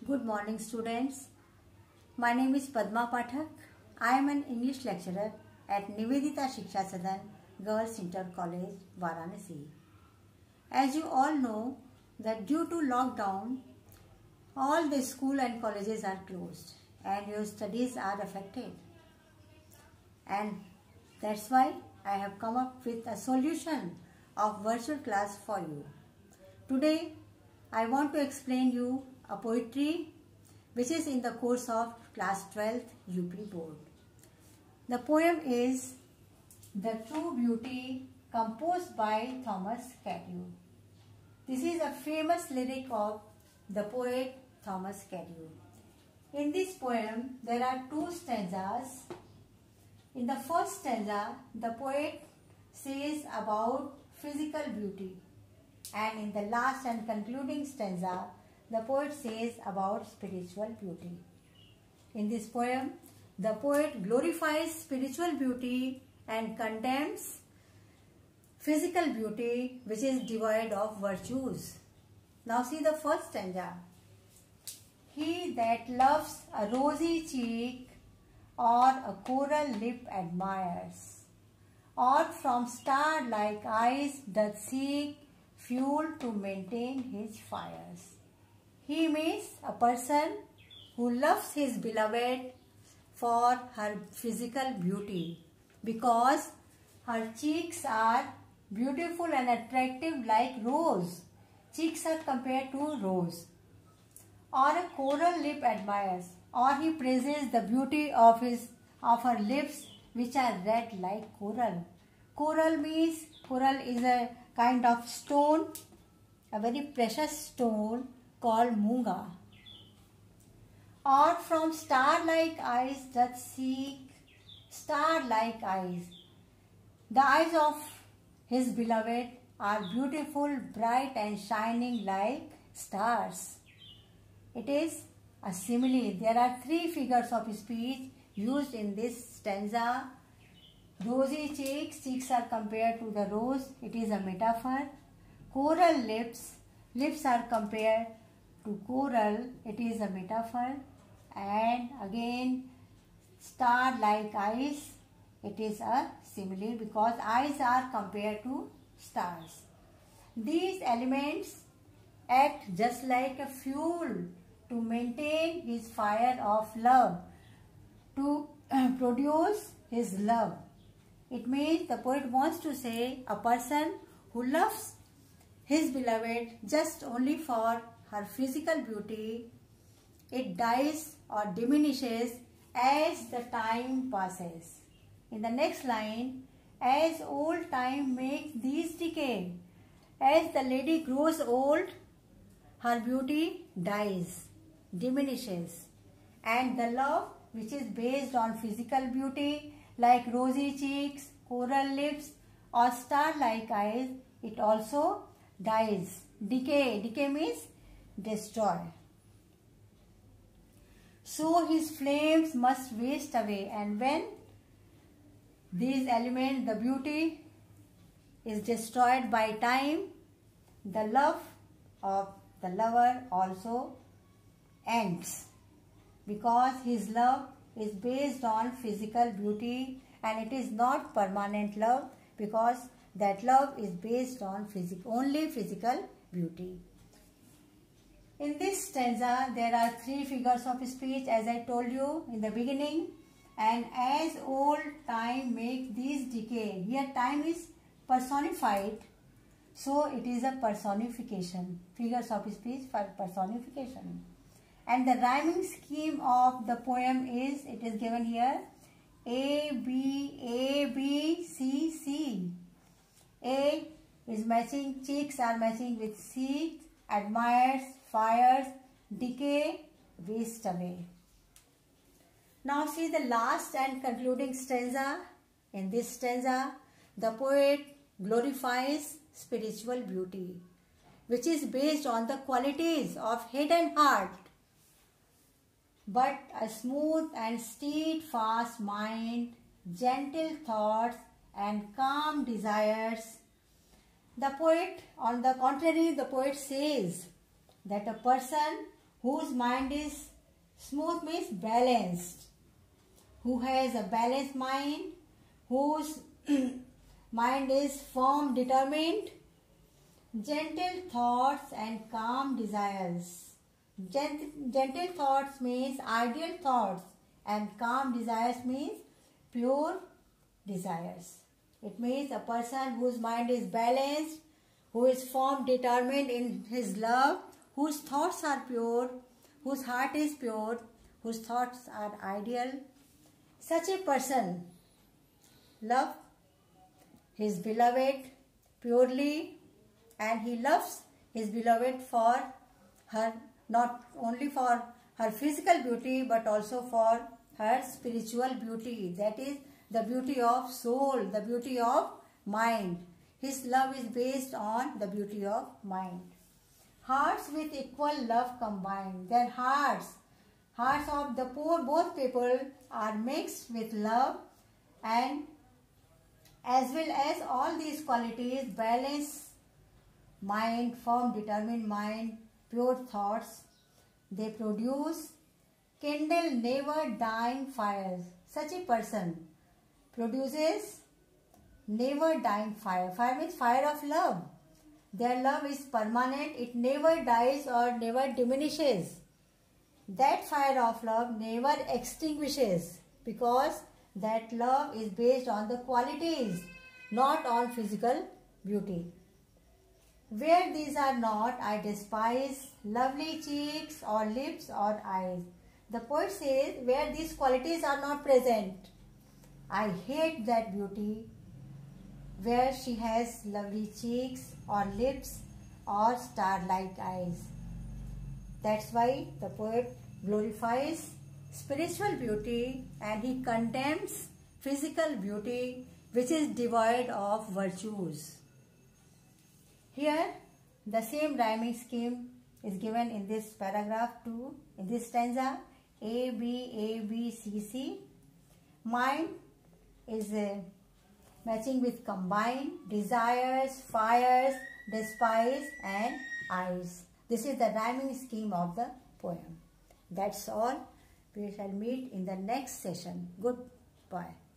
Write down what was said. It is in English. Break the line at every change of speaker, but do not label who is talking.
Good morning, students. My name is Padma Pathak. I am an English lecturer at Nivedita Shiksha Sadan Girls Inter College, Varanasi. As you all know that due to lockdown, all the school and colleges are closed and your studies are affected. And that's why I have come up with a solution of virtual class for you. Today, I want to explain you a poetry which is in the course of class 12th UP board. The poem is The True Beauty, composed by Thomas Carew. This is a famous lyric of the poet Thomas Carew. In this poem, there are two stanzas. In the first stanza, the poet says about physical beauty, and in the last and concluding stanza, the poet says about spiritual beauty. In this poem, the poet glorifies spiritual beauty and condemns physical beauty, which is devoid of virtues. Now see the first stanza. He that loves a rosy cheek or a coral lip admires, or from star-like eyes doth seek fuel to maintain his fires. He means a person who loves his beloved for her physical beauty, because her cheeks are beautiful and attractive like rose. Cheeks are compared to rose. Or a coral lip admires, or he praises the beauty of her lips, which are red like coral. Coral is a kind of stone, a very precious stone called munga. Or from star-like eyes doth seek, star-like eyes. The eyes of his beloved are beautiful, bright and shining like stars. It is a simile. There are three figures of speech used in this stanza. Rosy cheeks are compared to the rose. It is a metaphor. Coral lips are compared to coral. It is a metaphor. And again, star-like eyes. It is a simile because eyes are compared to stars. These elements act just like a fuel to maintain his fire of love, to produce his love. It means the poet wants to say a person who loves his beloved just only for her physical beauty, it dies or diminishes as the time passes. In the next line, as old time makes these decay, as the lady grows old, her beauty dies, diminishes, and the love which is based on physical beauty like rosy cheeks, coral lips or star-like eyes, it also dies. Decay means destroy. So his flames must waste away, and when these elements, the beauty is destroyed by time, the love of the lover also ends, because his love is based on physical beauty and it is not permanent love, because that love is based on only physical beauty. In this stanza, there are three figures of speech as I told you in the beginning. And as old time makes these decay. Here time is personified, so it is a personification. Figures of speech for personification. And the rhyming scheme of the poem is, it is given here, A, B, C, C. A is matching, cheeks are matching with seek, admires, fires, decay, waste away. Now see the last and concluding stanza. In this stanza, the poet glorifies spiritual beauty, which is based on the qualities of head and heart, but a smooth and steadfast mind, gentle thoughts and calm desires. The poet, on the contrary, the poet says that a person whose mind is smooth means balanced. Who has a balanced mind, whose mind is firm, determined, gentle thoughts and calm desires. Gentle thoughts means ideal thoughts and calm desires means pure desires. It means a person whose mind is balanced, who is firm, determined in his love, whose thoughts are pure, whose heart is pure, whose thoughts are ideal. Such a person loves his beloved purely, and he loves his beloved for her, not only for her physical beauty but also for her spiritual beauty, that is the beauty of soul, the beauty of mind. His love is based on the beauty of mind. Hearts with equal love combined. Their hearts of the both people are mixed with love, and as well as all these qualities, balance mind, firm, determined mind, pure thoughts, they produce kindle never dying fires. Such a person produces never dying fire. Fire means fire of love. Their love is permanent. It never dies or never diminishes. That fire of love never extinguishes, because that love is based on the qualities, not on physical beauty. Where these are not, I despise lovely cheeks or lips or eyes. The poet says, where these qualities are not present, I hate that beauty. Where she has lovely cheeks or lips or star-like eyes. That's why the poet glorifies spiritual beauty and he condemns physical beauty which is devoid of virtues. Here the same rhyming scheme is given in this paragraph too, in this stanza, A, B, A, B, C, C. Mind is matching with combine, desires, fires, despise and eyes. This is the rhyming scheme of the poem. That's all. We shall meet in the next session. Goodbye.